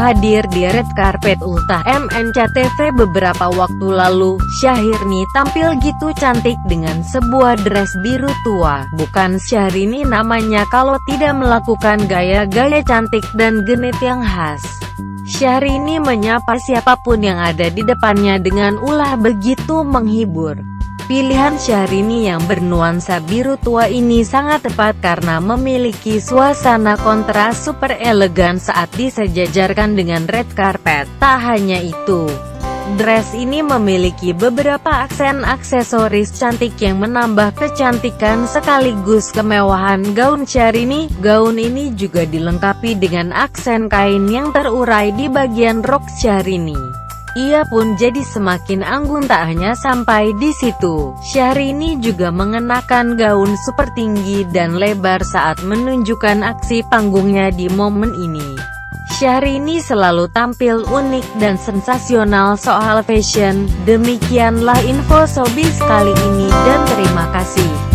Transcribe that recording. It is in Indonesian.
Hadir di red carpet ultah MNCTV beberapa waktu lalu, Syahrini tampil gitu cantik dengan sebuah dress biru tua. Bukan Syahrini namanya kalau tidak melakukan gaya-gaya cantik dan genit yang khas. Syahrini menyapa siapapun yang ada di depannya dengan ulah begitu menghibur. Pilihan Syahrini yang bernuansa biru tua ini sangat tepat karena memiliki suasana kontras super elegan saat disejajarkan dengan red carpet. Tak hanya itu, dress ini memiliki beberapa aksen aksesoris cantik yang menambah kecantikan sekaligus kemewahan gaun Syahrini. Gaun ini juga dilengkapi dengan aksen kain yang terurai di bagian rok Syahrini. Ia pun jadi semakin anggun. Tak hanya sampai di situ, Syahrini juga mengenakan gaun super tinggi dan lebar saat menunjukkan aksi panggungnya di momen ini. Syahrini selalu tampil unik dan sensasional soal fashion. Demikianlah info showbiz kali ini dan terima kasih.